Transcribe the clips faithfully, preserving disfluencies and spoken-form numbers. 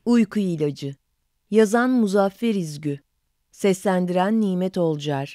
Uyku İlacı. Yazan Muzaffer İzgü. Seslendiren Nimet Olcar.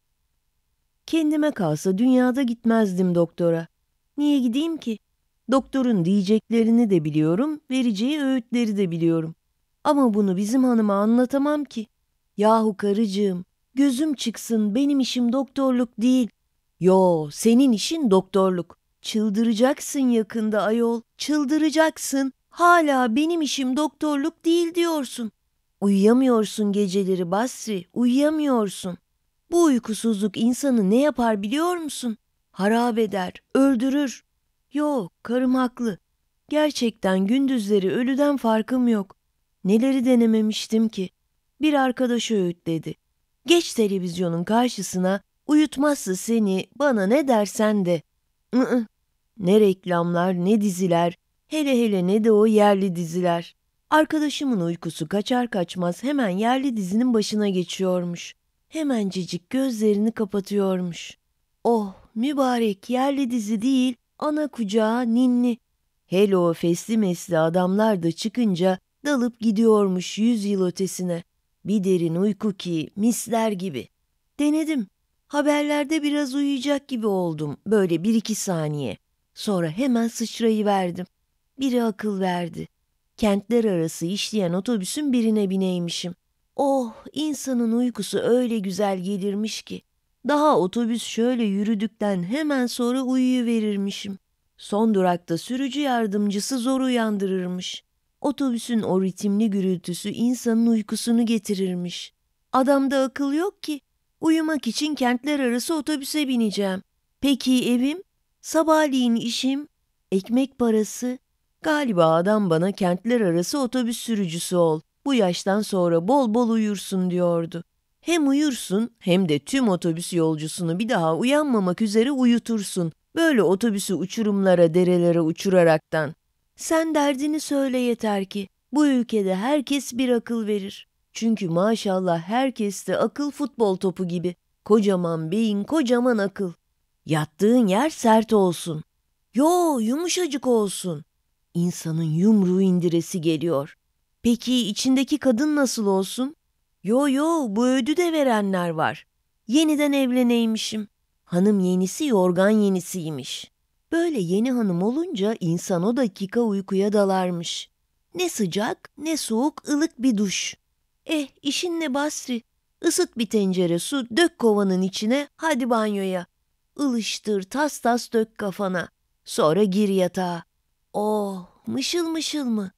Kendime kalsa dünyada gitmezdim doktora. Niye gideyim ki? Doktorun diyeceklerini de biliyorum, vereceği öğütleri de biliyorum. Ama bunu bizim hanıma anlatamam ki. Yahu karıcığım, gözüm çıksın, benim işim doktorluk değil. Yo, senin işin doktorluk. Çıldıracaksın yakında ayol, çıldıracaksın. Hala benim işim doktorluk değil diyorsun. Uyuyamıyorsun geceleri Basri, uyuyamıyorsun. Bu uykusuzluk insanı ne yapar biliyor musun? Harap eder, öldürür. Yo, karım haklı. Gerçekten gündüzleri ölüden farkım yok. Neleri denememiştim ki? Bir arkadaş öğütledi. Geç televizyonun karşısına, uyutmazsa seni, bana ne dersen de. I-ı. Ne reklamlar, ne diziler, hele hele ne de o yerli diziler. Arkadaşımın uykusu kaçar kaçmaz hemen yerli dizinin başına geçiyormuş. Hemencecik gözlerini kapatıyormuş. Oh, mübarek yerli dizi değil, ana kucağı ninni. Hele o fesli mesli adamlar da çıkınca dalıp gidiyormuş yüz yıl ötesine. Bir derin uyku ki misler gibi. Denedim. Haberlerde biraz uyuyacak gibi oldum böyle bir iki saniye. Sonra hemen sıçrayıverdim. Biri akıl verdi. Kentler arası işleyen otobüsün birine bineymişim. Oh, insanın uykusu öyle güzel gelirmiş ki. Daha otobüs şöyle yürüdükten hemen sonra uyuyuverirmişim. Son durakta sürücü yardımcısı zor uyandırırmış. Otobüsün o ritimli gürültüsü insanın uykusunu getirirmiş. Adamda akıl yok ki. Uyumak için kentler arası otobüse bineceğim. Peki evim? Sabahleyin işim? Ekmek parası? Galiba adam bana kentler arası otobüs sürücüsü ol. Bu yaştan sonra bol bol uyursun diyordu. Hem uyursun hem de tüm otobüs yolcusunu bir daha uyanmamak üzere uyutursun. Böyle otobüsü uçurumlara, derelere uçuraraktan. Sen derdini söyle yeter ki. Bu ülkede herkes bir akıl verir. Çünkü maşallah herkeste akıl futbol topu gibi. Kocaman beyin, kocaman akıl. Yattığın yer sert olsun. Yo, yumuşacık olsun. İnsanın yumruğu indiresi geliyor. Peki içindeki kadın nasıl olsun? Yo yo, bu öğüdü de verenler var. Yeniden evleneymişim. Hanım yenisi yorgan yenisiymiş. Böyle yeni hanım olunca insan o dakika uykuya dalarmış. Ne sıcak ne soğuk ılık bir duş. Eh, işin ne Basri? Isıt bir tencere su, dök kovanın içine, hadi banyoya. Ilıştır, tas tas dök kafana. Sonra gir yatağa. Oh, mışıl mışıl mı?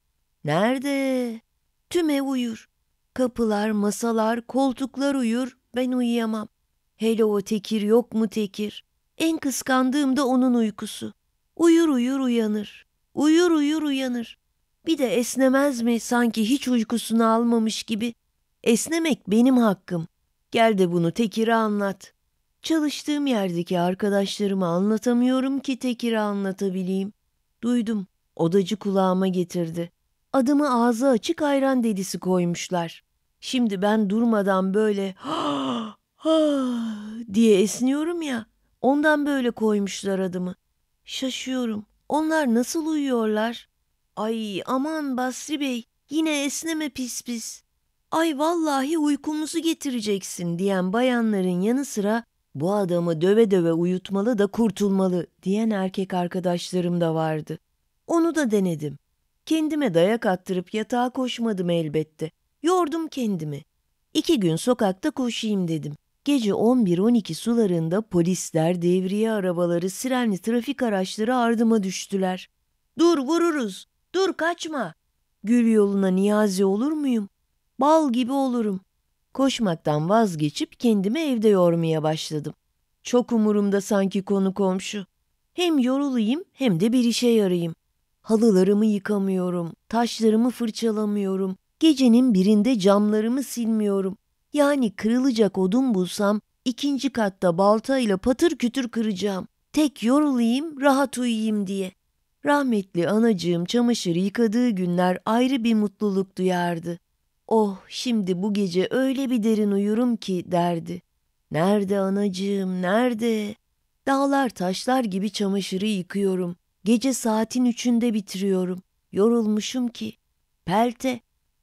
Nerede? Tüm ev uyur. Kapılar, masalar, koltuklar uyur, ben uyuyamam. Hele o Tekir yok mu Tekir? En kıskandığım da onun uykusu. Uyur uyur uyanır. Uyur uyur uyanır. Bir de esnemez mi sanki hiç uykusunu almamış gibi? Esnemek benim hakkım. Gel de bunu Tekir'e anlat. Çalıştığım yerdeki arkadaşlarıma anlatamıyorum ki Tekir'e anlatabileyim. Duydum, odacı kulağıma getirdi. Adımı ağzı açık ayran delisi koymuşlar. Şimdi ben durmadan böyle ha ha diye esniyorum ya. Ondan böyle koymuşlar adımı. Şaşıyorum. Onlar nasıl uyuyorlar? Ay aman Basri Bey, yine esneme pis pis. Ay vallahi uykumuzu getireceksin diyen bayanların yanı sıra bu adamı döve döve uyutmalı da kurtulmalı diyen erkek arkadaşlarım da vardı. Onu da denedim. Kendime dayak attırıp yatağa koşmadım elbette. Yordum kendimi. İki gün sokakta koşayım dedim. Gece on bir on iki sularında polisler, devriye arabaları, sirenli trafik araçları ardıma düştüler. Dur vururuz, dur kaçma. Gül yoluna niyazi olur muyum? Bal gibi olurum. Koşmaktan vazgeçip kendimi evde yormaya başladım. Çok umurumda sanki konu komşu. Hem yorulayım hem de bir işe yarayayım. Halılarımı yıkamıyorum, taşlarımı fırçalamıyorum, gecenin birinde camlarımı silmiyorum. Yani kırılacak odun bulsam ikinci katta baltayla patır kütür kıracağım. Tek yorulayım, rahat uyuyayım diye. Rahmetli anacığım çamaşır yıkadığı günler ayrı bir mutluluk duyardı. Oh, şimdi bu gece öyle bir derin uyurum ki derdi. Nerede anacığım, nerede? Dağlar taşlar gibi çamaşırı yıkıyorum. Gece saatin üçünde bitiriyorum. Yorulmuşum ki. Pelte,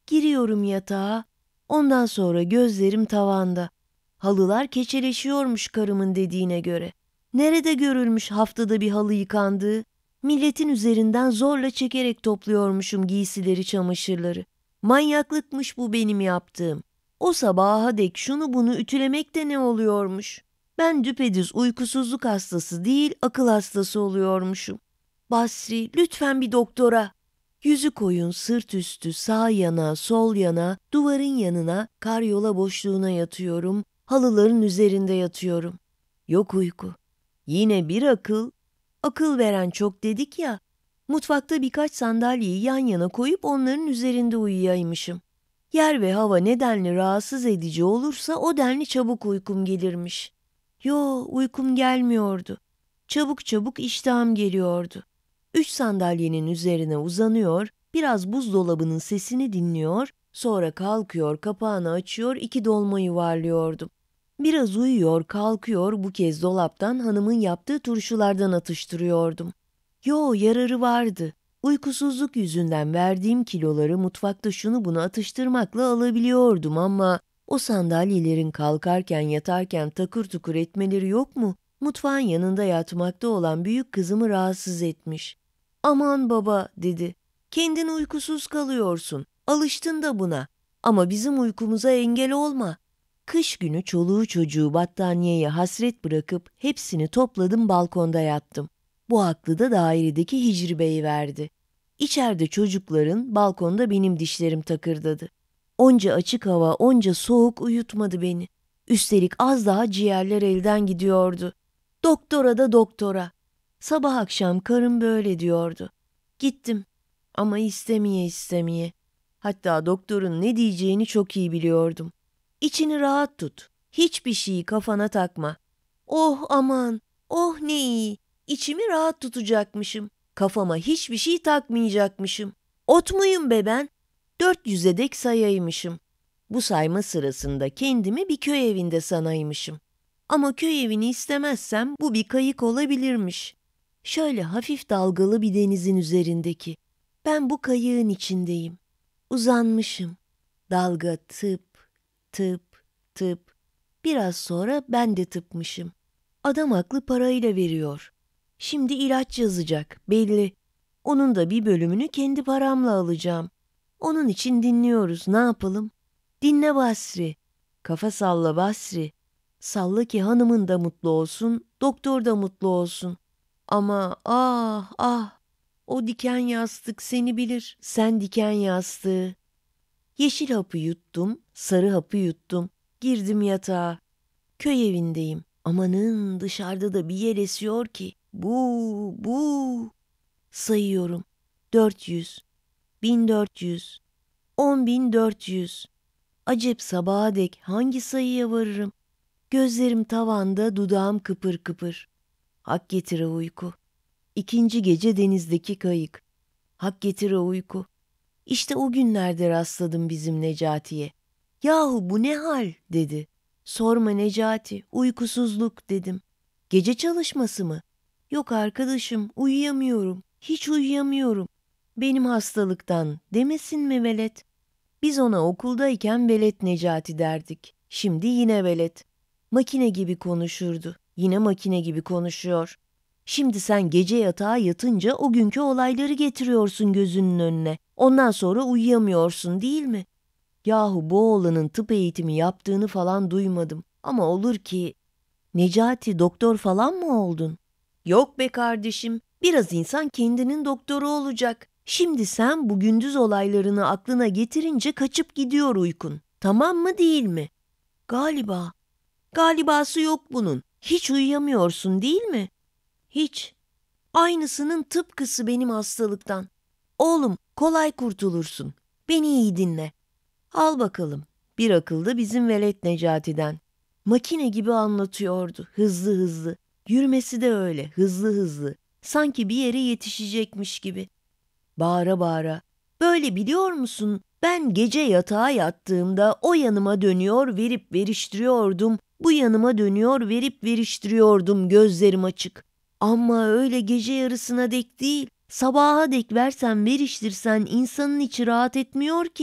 Giriyorum yatağa. Ondan sonra gözlerim tavanda. Halılar keçeleşiyormuş karımın dediğine göre. Nerede görülmüş haftada bir halı yıkandığı? Milletin üzerinden zorla çekerek topluyormuşum giysileri, çamaşırları. Manyaklıkmış bu benim yaptığım. O sabaha dek şunu bunu ütülemek de ne oluyormuş? Ben düpedüz uykusuzluk hastası değil, akıl hastası oluyormuşum. Basri, lütfen bir doktora. Yüzü koyun, sırt üstü, sağ yana, sol yana, duvarın yanına, karyola boşluğuna yatıyorum, halıların üzerinde yatıyorum. Yok uyku. Yine bir akıl. Akıl veren çok dedik ya. Mutfakta birkaç sandalyeyi yan yana koyup onların üzerinde uyuyaymışım. Yer ve hava nedenli rahatsız edici olursa o denli çabuk uykum gelirmiş. Yo, uykum gelmiyordu. Çabuk çabuk iştahım geliyordu. Üç sandalyenin üzerine uzanıyor, biraz buzdolabının sesini dinliyor, sonra kalkıyor, kapağını açıyor, iki dolma yuvarlıyordum. Biraz uyuyor, kalkıyor, bu kez dolaptan hanımın yaptığı turşulardan atıştırıyordum. Yo, yararı vardı. Uykusuzluk yüzünden verdiğim kiloları mutfakta şunu bunu atıştırmakla alabiliyordum ama o sandalyelerin kalkarken yatarken takır tukur etmeleri yok mu? Mutfağın yanında yatmakta olan büyük kızımı rahatsız etmiş. Aman baba dedi, kendin uykusuz kalıyorsun, alıştın da buna ama bizim uykumuza engel olma. Kış günü çoluğu çocuğu battaniyeye hasret bırakıp hepsini topladım, balkonda yattım. Bu aklı da dairedeki Hicri Bey verdi. İçeride çocukların, balkonda benim dişlerim takırdadı. Onca açık hava, onca soğuk uyutmadı beni. Üstelik az daha ciğerler elden gidiyordu. Doktora da doktora. Sabah akşam karım böyle diyordu. Gittim ama istemeye istemeye. Hatta doktorun ne diyeceğini çok iyi biliyordum. İçini rahat tut. Hiçbir şeyi kafana takma. Oh aman, oh ne iyi. İçimi rahat tutacakmışım. Kafama hiçbir şey takmayacakmışım. Ot muyum be ben? Dört yüze dek sayaymışım. Bu sayma sırasında kendimi bir köy evinde sanaymışım. Ama köy evini istemezsem bu bir kayık olabilirmiş. Şöyle hafif dalgalı bir denizin üzerindeki. Ben bu kayığın içindeyim. Uzanmışım. Dalga tıp, tıp, tıp. Biraz sonra ben de tıpmışım. Adam aklı parayla veriyor. Şimdi ilaç yazacak, belli. Onun da bir bölümünü kendi paramla alacağım. Onun için dinliyoruz, ne yapalım? Dinle Basri. Kafa salla Basri. Salla ki hanımın da mutlu olsun, doktor da mutlu olsun. Ama ah ah, o diken yastık seni bilir, sen diken yastığı. Yeşil hapı yuttum, sarı hapı yuttum. Girdim yatağa. Köy evindeyim. Amanın dışarıda da bir yer esiyor ki. Bu, bu. Sayıyorum. Dört yüz, bin dört yüz, on bin dört yüz. Acep sabaha dek hangi sayıya varırım? Gözlerim tavanda, dudağım kıpır kıpır. Hak getire uyku. İkinci gece denizdeki kayık. Hak getire uyku. İşte o günlerde rastladım bizim Necati'ye. Yahu bu ne hal dedi. Sorma Necati, uykusuzluk dedim. Gece çalışması mı? Yok arkadaşım, uyuyamıyorum. Hiç uyuyamıyorum. Benim hastalıktan demesin mi velet? Biz ona okuldayken velet Necati derdik. Şimdi yine velet. Makine gibi konuşurdu. Yine makine gibi konuşuyor. Şimdi sen gece yatağa yatınca o günkü olayları getiriyorsun gözünün önüne. Ondan sonra uyuyamıyorsun değil mi? Yahu bu oğlanın tıp eğitimi yaptığını falan duymadım. Ama olur ki... Necati, doktor falan mı oldun? Yok be kardeşim. Biraz insan kendinin doktoru olacak. Şimdi sen bu gündüz olaylarını aklına getirince kaçıp gidiyor uykun. Tamam mı değil mi? Galiba. Galibası yok bunun. Hiç uyuyamıyorsun değil mi? Hiç. Aynısının tıpkısı benim hastalıktan. Oğlum, kolay kurtulursun. Beni iyi dinle. Al bakalım. Bir akıl da bizim velet Necati'den. Makine gibi anlatıyordu. Hızlı hızlı. Yürümesi de öyle. Hızlı hızlı. Sanki bir yere yetişecekmiş gibi. Bağıra bağıra. Böyle biliyor musun? Ben gece yatağa yattığımda o yanıma dönüyor verip veriştiriyordum. Bu yanıma dönüyor verip veriştiriyordum gözlerim açık. Ama öyle gece yarısına dek değil. Sabaha dek versen veriştirsen insanın içi rahat etmiyor ki.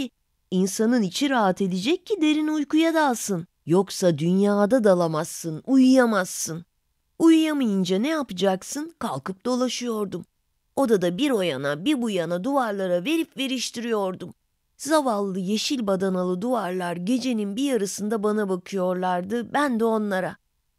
İnsanın içi rahat edecek ki derin uykuya dalsın. Yoksa dünyada dalamazsın, uyuyamazsın. Uyuyamayınca ne yapacaksın? Kalkıp dolaşıyordum. Odada bir o yana bir bu yana duvarlara verip veriştiriyordum. Zavallı yeşil badanalı duvarlar gecenin bir yarısında bana bakıyorlardı, ben de onlara.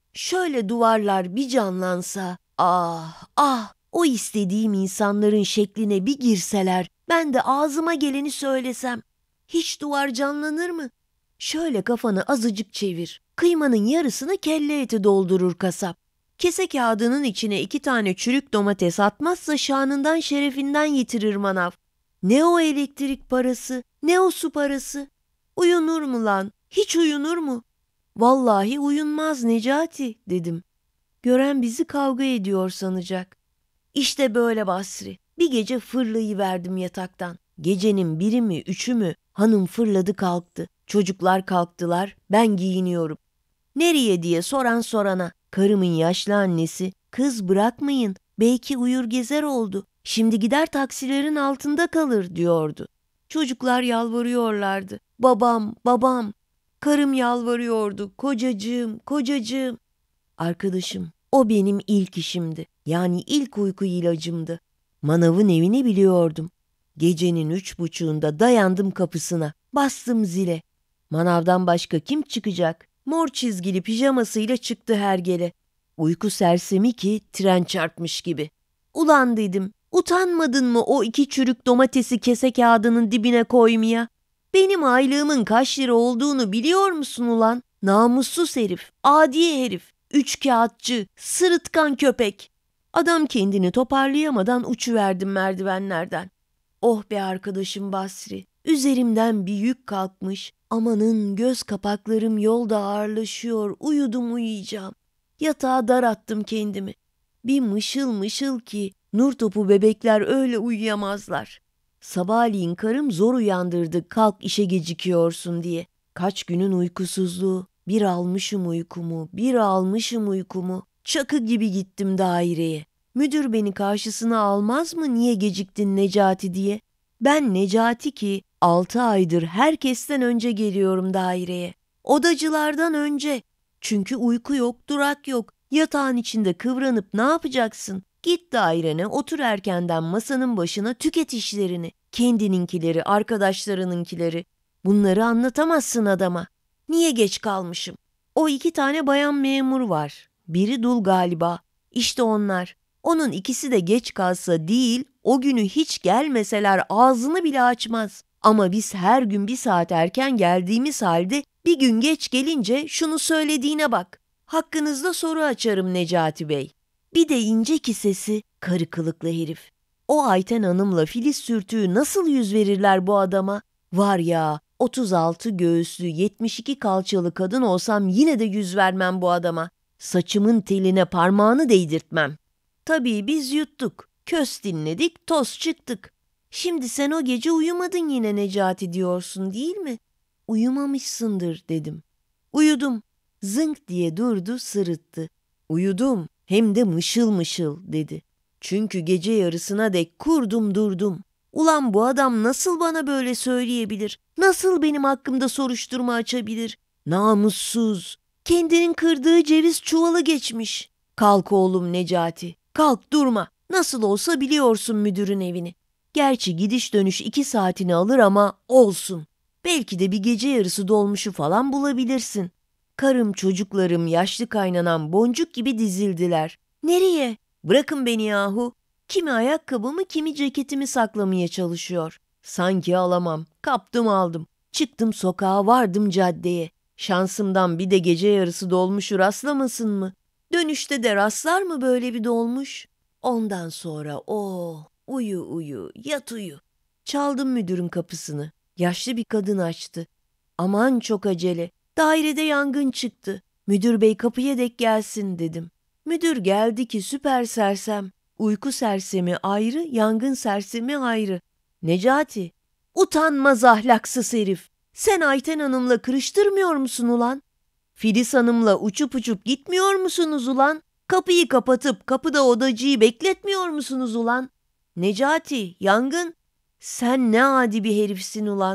Şöyle duvarlar bir canlansa, ah ah, o istediğim insanların şekline bir girseler, ben de ağzıma geleni söylesem. Hiç duvar canlanır mı? Şöyle kafanı azıcık çevir. Kıymanın yarısını kelle eti doldurur kasap. Kese kağıdının içine iki tane çürük domates atmazsa şanından şerefinden yitirir manav. Ne o elektrik parası, ne o su parası. Uyunur mu lan? Hiç uyunur mu? Vallahi uyunmaz Necati dedim. Gören bizi kavga ediyor sanacak. İşte böyle Basri. Bir gece fırlayıverdim yataktan. Gecenin biri mi üçü mü hanım fırladı kalktı. Çocuklar kalktılar, ben giyiniyorum. Nereye diye soran sorana. Karımın yaşlı annesi, kız bırakmayın, belki uyur gezer oldu. Şimdi gider taksilerin altında kalır diyordu. Çocuklar yalvarıyorlardı. Babam, babam. Karım yalvarıyordu. Kocacığım, kocacığım. Arkadaşım, o benim ilk işimdi. Yani ilk uyku ilacımdı. Manavın evini biliyordum. Gecenin üç buçuğunda dayandım kapısına. Bastım zile. Manavdan başka kim çıkacak? Mor çizgili pijamasıyla çıktı hergele. Uyku sersemi ki tren çarpmış gibi. Ulan dedim, utanmadın mı o iki çürük domatesi kese kağıdının dibine koymaya? Benim aylığımın kaç lira olduğunu biliyor musun ulan? Namussuz herif, adi herif, üçkağıtçı, sırıtkan köpek. Adam kendini toparlayamadan uçuverdim merdivenlerden. Oh be arkadaşım Basri, üzerimden bir yük kalkmış. Amanın göz kapaklarım yolda ağırlaşıyor, uyudum uyuyacağım. Yatağa darattım kendimi. Bir mışıl mışıl ki nur topu bebekler öyle uyuyamazlar. Sabahleyin karım zor uyandırdı kalk işe gecikiyorsun diye. Kaç günün uykusuzluğu, bir almışım uykumu, bir almışım uykumu. Çakı gibi gittim daireye. Müdür beni karşısına almaz mı niye geciktin Necati diye. Ben Necati ki altı aydır herkesten önce geliyorum daireye. Odacılardan önce. Çünkü uyku yok, durak yok. Yatağın içinde kıvranıp ne yapacaksın? Git dairene, otur erkenden masanın başına, tüket işlerini. Kendininkileri, arkadaşlarınınkileri. Bunları anlatamazsın adama. Niye geç kalmışım? O iki tane bayan memur var. Biri dul galiba. İşte onlar. Onun ikisi de geç kalsa değil, o günü hiç gelmeseler ağzını bile açmaz. Ama biz her gün bir saat erken geldiğimiz halde bir gün geç gelince şunu söylediğine bak. Hakkınızda soru açarım Necati Bey. Bir de ince ki sesi, karı kılıklı herif. O Ayten Hanım'la Filiz Sürtüğü nasıl yüz verirler bu adama? Var ya, otuz altı göğüslü, yetmiş iki kalçalı kadın olsam yine de yüz vermem bu adama. Saçımın teline parmağını değdirtmem. Tabii biz yuttuk, kös dinledik, toz çıktık. Şimdi sen o gece uyumadın yine Necati diyorsun değil mi? Uyumamışsındır dedim. Uyudum. Zınk diye durdu, sırıttı. Uyudum, hem de mışıl mışıl dedi. Çünkü gece yarısına dek kurdum durdum. Ulan bu adam nasıl bana böyle söyleyebilir? Nasıl benim hakkımda soruşturma açabilir? Namussuz. Kendinin kırdığı ceviz çuvalı geçmiş. Kalk oğlum Necati. Kalk durma. Nasıl olsa biliyorsun müdürün evini. Gerçi gidiş dönüş iki saatini alır ama olsun. Belki de bir gece yarısı dolmuşu falan bulabilirsin. Karım, çocuklarım, yaşlı kaynanan boncuk gibi dizildiler. Nereye? Bırakın beni yahu. Kimi ayakkabımı, kimi ceketimi saklamaya çalışıyor. Sanki alamam. Kaptım aldım. Çıktım sokağa, vardım caddeye. Şansımdan bir de gece yarısı dolmuşu rastlamasın mı? Dönüşte de rastlar mı böyle bir dolmuş? Ondan sonra oh, uyu uyu, yat uyu. Çaldım müdürün kapısını. Yaşlı bir kadın açtı. Aman çok acele. Dairede yangın çıktı. Müdür bey kapıya dek gelsin dedim. Müdür geldi ki süper sersem. Uyku sersemi ayrı, yangın sersemi ayrı. Necati, utanmaz ahlaksız herif. Sen Ayten Hanım'la kırıştırmıyor musun ulan? Filiz Hanım'la uçup uçup gitmiyor musunuz ulan? Kapıyı kapatıp kapıda odacıyı bekletmiyor musunuz ulan? Necati, yangın. Sen ne adi bir herifsin ulan.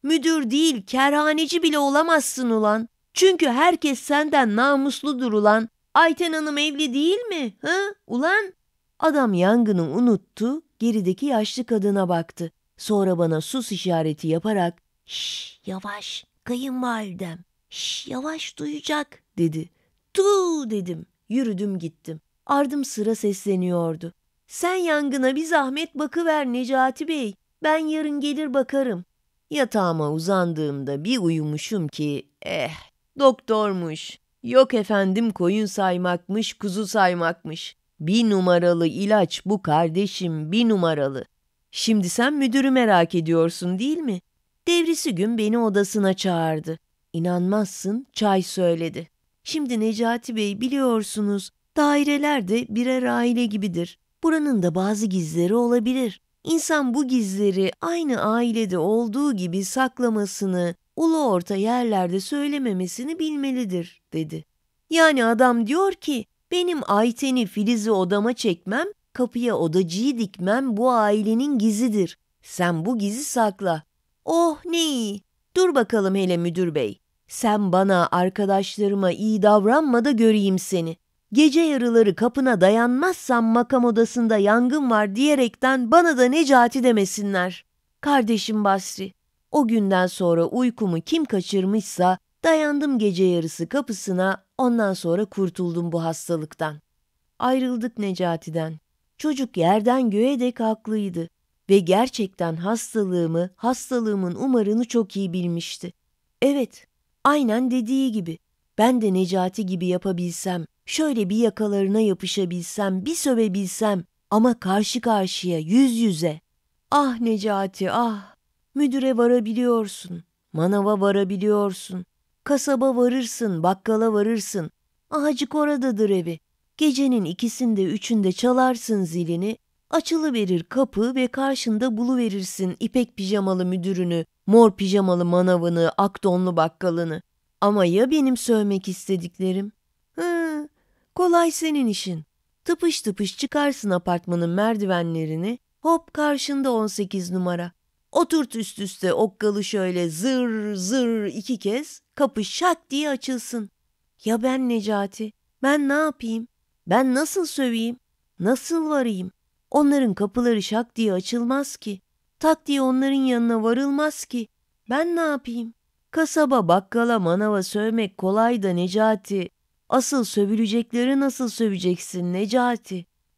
Müdür değil, kerhaneci bile olamazsın ulan. Çünkü herkes senden namusludur ulan. Ayten Hanım evli değil mi? Hı? Ulan? Adam yangını unuttu, gerideki yaşlı kadına baktı. Sonra bana sus işareti yaparak "Şş, yavaş, kayınvalidem. Şş, yavaş duyacak," dedi. "Tuuu," dedim. Yürüdüm gittim. Ardım sıra sesleniyordu. "Sen yangına bir zahmet bakıver Necati Bey. Ben yarın gelir bakarım." Yatağıma uzandığımda bir uyumuşum ki eh doktormuş. Yok efendim koyun saymakmış, kuzu saymakmış. Bir numaralı ilaç bu kardeşim, bir numaralı. Şimdi sen müdürü merak ediyorsun değil mi? Devrisi gün beni odasına çağırdı. İnanmazsın, çay söyledi. Şimdi Necati Bey biliyorsunuz, daireler de birer aile gibidir. Buranın da bazı gizleri olabilir. İnsan bu gizleri aynı ailede olduğu gibi saklamasını, ulu orta yerlerde söylememesini bilmelidir, dedi. Yani adam diyor ki, benim Ayten'i Filiz'i odama çekmem, kapıya odacıyı dikmem bu ailenin gizidir. Sen bu gizi sakla. Oh ne iyi. Dur bakalım hele müdür bey. Sen bana, arkadaşlarıma iyi davranma da göreyim seni. Gece yarıları kapına dayanmazsam makam odasında yangın var diyerekten bana da Necati demesinler. Kardeşim Basri, o günden sonra uykumu kim kaçırmışsa dayandım gece yarısı kapısına, ondan sonra kurtuldum bu hastalıktan. Ayrıldık Necati'den. Çocuk yerden göğe dek haklıydı ve gerçekten hastalığımı, hastalığımın umarını çok iyi bilmişti. Evet, aynen dediği gibi. Ben de Necati gibi yapabilsem, şöyle bir yakalarına yapışabilsem, bir sövebilsem ama karşı karşıya, yüz yüze. Ah Necati, ah! Müdüre varabiliyorsun, manava varabiliyorsun, kasaba varırsın, bakkala varırsın. Ahacık oradadır evi. Gecenin ikisinde üçünde çalarsın zilini, açılıverir kapı ve karşında buluverirsin ipek pijamalı müdürünü, mor pijamalı manavını, ak donlu bakkalını. Ama ya benim söylemek istediklerim? Hı, kolay senin işin. Tıpış tıpış çıkarsın apartmanın merdivenlerini, hop karşında on sekiz numara. Oturt üst üste okkalı şöyle zır zır iki kez, kapı şak diye açılsın. Ya ben Necati, ben ne yapayım? Ben nasıl söveyim? Nasıl varayım? Onların kapıları şak diye açılmaz ki. Tak diye onların yanına varılmaz ki. Ben ne yapayım? Kasaba, bakkala, manava sövmek kolay da Necati. Asıl sövülecekleri nasıl söveceksin Necati?